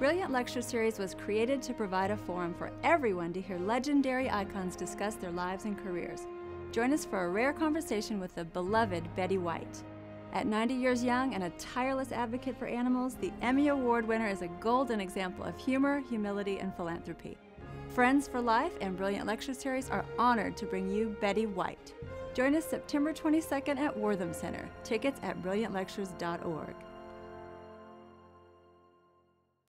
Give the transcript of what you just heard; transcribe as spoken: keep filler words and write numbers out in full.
Brilliant Lecture Series was created to provide a forum for everyone to hear legendary icons discuss their lives and careers. Join us for a rare conversation with the beloved Betty White. At ninety years young and a tireless advocate for animals, the Emmy Award winner is a golden example of humor, humility, and philanthropy. Friends for Life and Brilliant Lecture Series are honored to bring you Betty White. Join us September twenty-second at Wortham Center. Tickets at brilliant lectures dot org.